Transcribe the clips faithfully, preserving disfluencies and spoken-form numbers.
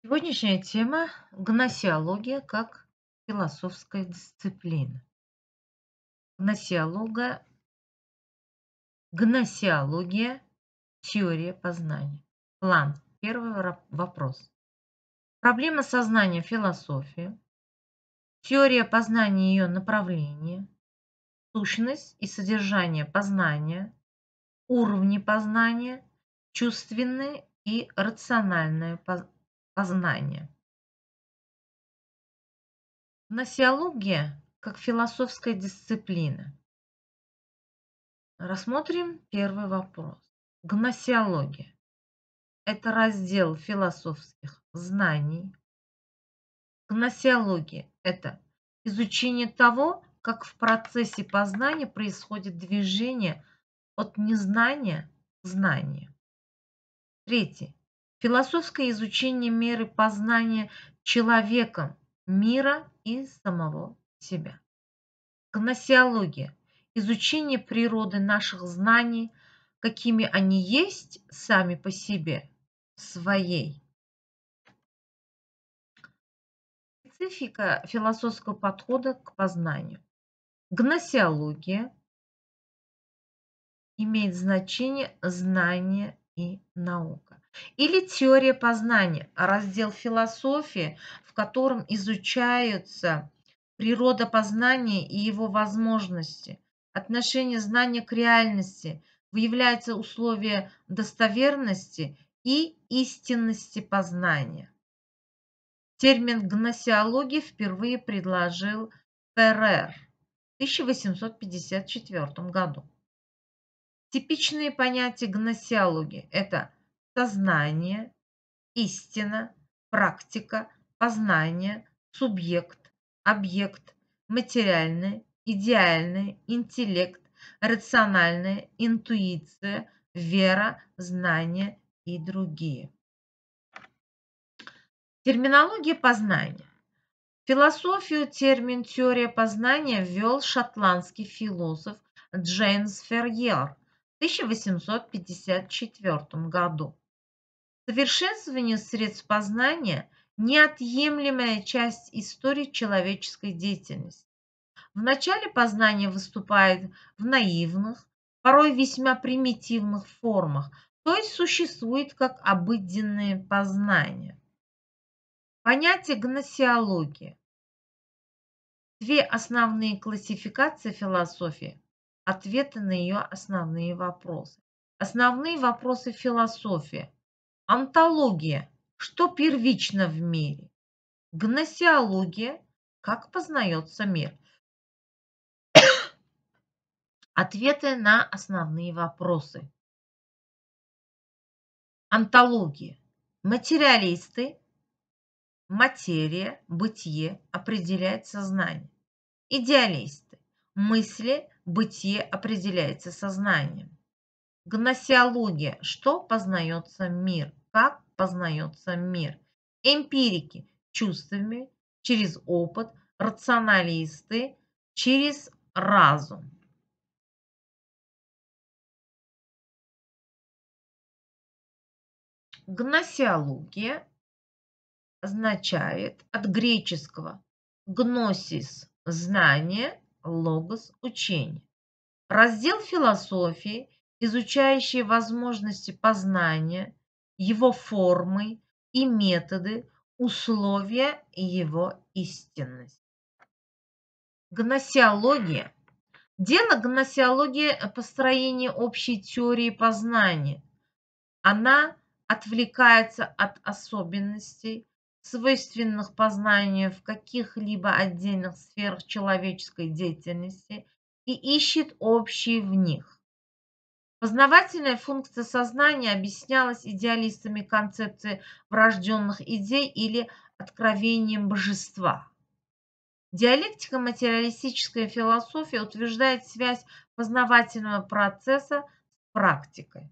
Сегодняшняя тема – гносеология как философская дисциплина. Гносеолога, гносеология – теория познания. План. Первый вра- вопрос. Проблема сознания в философии. Теория познания и ее направления. Сущность и содержание познания. Уровни познания. Чувственное и рациональное поз- познание. Гносеология как философская дисциплина. Рассмотрим первый вопрос. Гносеология – это раздел философских знаний. Гносеология – это изучение того, как в процессе познания происходит движение от незнания к знанию. Третье. Философское изучение меры познания человеком мира и самого себя. Гносеология – изучение природы наших знаний, какими они есть сами по себе, своей. Специфика философского подхода к познанию. Гносеология имеет значение знание и наука. Или теория познания, раздел философии, в котором изучаются природа познания и его возможности, отношение знания к реальности, выявляются условия достоверности и истинности познания. Термин гносеология впервые предложил Феррер в тысяча восемьсот пятьдесят четвёртом году. Типичные понятия гносеологии – это сознание, истина, практика, познание, субъект, объект, материальное, идеальное, интеллект, рациональная, интуиция, вера, знание и другие. Терминология познания. В философию термин «теория познания» ввел шотландский философ Джеймс Ферrier в тысяча восемьсот пятьдесят четвёртом году. Совершенствование средств познания – неотъемлемая часть истории человеческой деятельности. В начале познание выступает в наивных, порой весьма примитивных формах, то есть существует как обыденное познание. Понятие гносеологии. Две основные классификации философии, ответы на ее основные вопросы. Основные вопросы философии. Онтология. Что первично в мире? Гносеология. Как познается мир? Ответы на основные вопросы. Онтология. Материалисты. Материя, бытие определяет сознание. Идеалисты. Мысли, бытие определяется сознанием. Гносеология. Что познается мир? Как познается мир? Эмпирики. Чувствами, через опыт. Рационалисты. Через разум. Гносеология означает от греческого гносис – знание, логос – учение. Раздел философии, изучающий возможности познания, его формы и методы, условия его истинности. Гносеология. Дело гносеологии – построение общей теории познания. Она отвлекается от особенностей, свойственных познанию в каких-либо отдельных сферах человеческой деятельности, и ищет общие в них. Познавательная функция сознания объяснялась идеалистами концепцией врожденных идей или откровением божества. Диалектико-материалистическая философия утверждает связь познавательного процесса с практикой.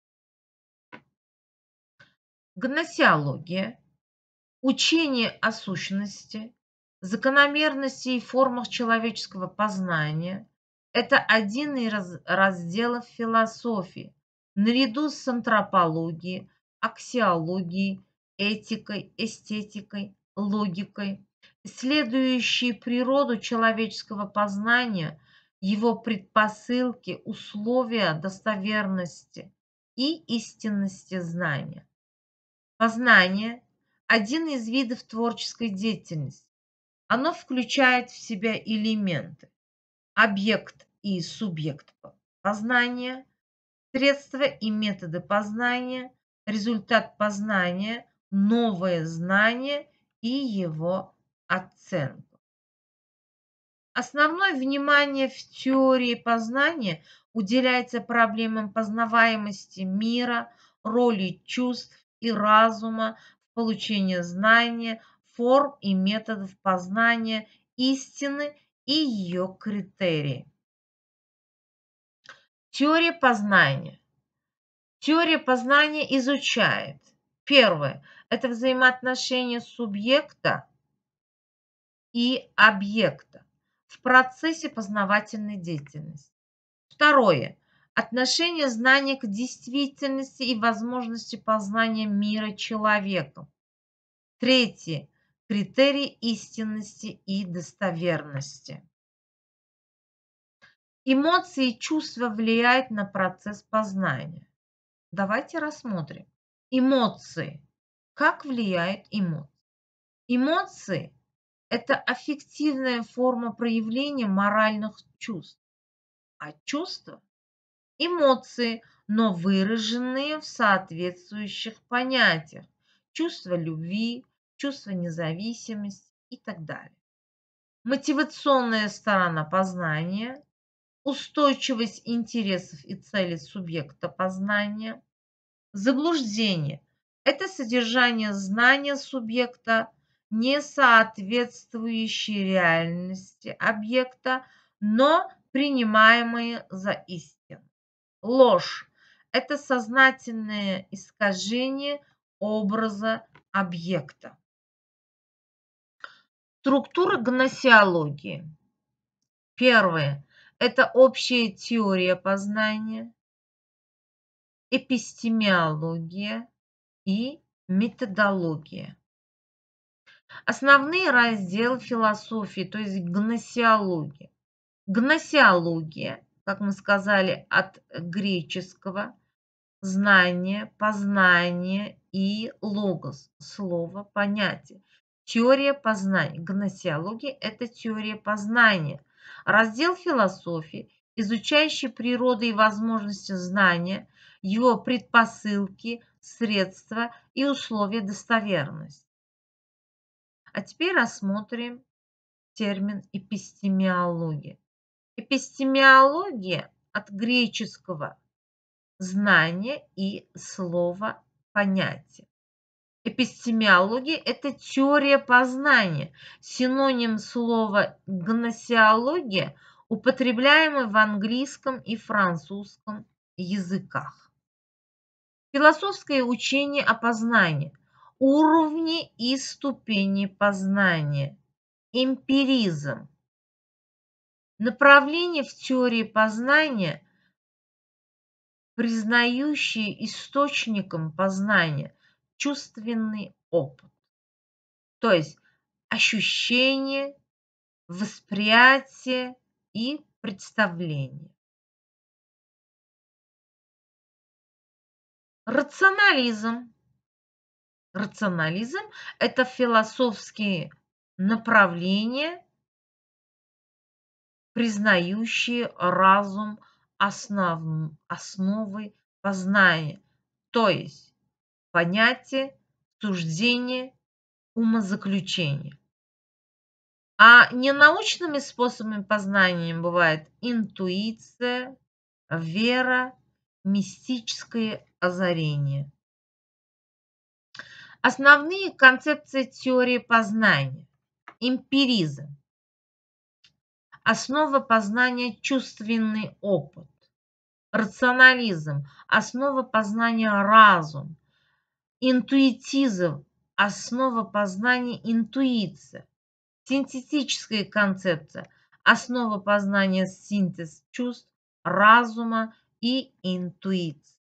Гносеология – учение о сущности, закономерности и формах человеческого познания – это один из разделов философии, наряду с антропологией, аксиологией, этикой, эстетикой, логикой, исследующие природу человеческого познания, его предпосылки, условия достоверности и истинности знания. Познание – один из видов творческой деятельности. Оно включает в себя элементы: объект и субъект познания, средства и методы познания, результат познания, новое знание и его оценку. Основное внимание в теории познания уделяется проблемам познаваемости мира, роли чувств и разума в получении знания, форм и методов познания, истины и ее критерии. Теория познания. Теория познания изучает: первое – это взаимоотношения субъекта и объекта в процессе познавательной деятельности. Второе – отношение знания к действительности и возможности познания мира человеком. Третье – критерии истинности и достоверности. Эмоции и чувства влияют на процесс познания. Давайте рассмотрим. Эмоции. Как влияют эмоции? Эмоции – это аффективная форма проявления моральных чувств, а чувства – эмоции, но выраженные в соответствующих понятиях: чувство любви, чувство независимости и так далее. Мотивационная сторона познания – устойчивость интересов и целей субъекта познания. Заблуждение – это содержание знания субъекта, не соответствующее реальности объекта, но принимаемые за истину. Ложь – это сознательное искажение образа объекта. Структура гносеологии. Первое – это общая теория познания, эпистемология и методология. Основные разделы философии, то есть гносеология. Гносеология, как мы сказали, от греческого знание, познание и логос – слово, понятие. Теория познания. Гносеология – это теория познания. Раздел философии, изучающий природу и возможности знания, его предпосылки, средства и условия достоверности. А теперь рассмотрим термин эпистемеология. Эпистемеология от греческого знание и слово понятие. Эпистемеология – это теория познания, синоним слова гносеология, употребляемый в английском и французском языках. Философское учение о познании, уровни и ступени познания, эмпиризм. Направление в теории познания, признающие источником познания чувственный опыт, то есть ощущение, восприятие и представление. Рационализм. Рационализм – это философские направления, признающие разум основ, основой познания, то есть понятие, суждение, умозаключение. А ненаучными способами познания бывает интуиция, вера, мистическое озарение. Основные концепции теории познания. Эмпиризм. Основа познания – чувственный опыт. Рационализм – основа познания – разум. Интуитизм – основа познания – интуиция. Синтетическая концепция – основа познания – синтез чувств, разума и интуиции.